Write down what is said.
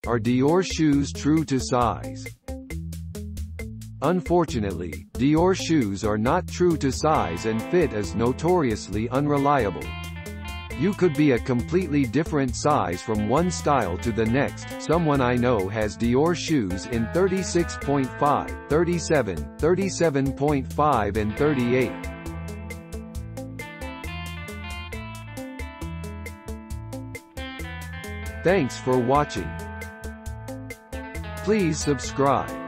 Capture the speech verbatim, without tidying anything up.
Are Dior shoes true to size? Unfortunately, Dior shoes are not true to size and fit is notoriously unreliable. You could be a completely different size from one style to the next. Someone I know has Dior shoes in thirty-six point five, thirty-seven, thirty-seven point five and thirty-eight. Thanks for watching. Please subscribe.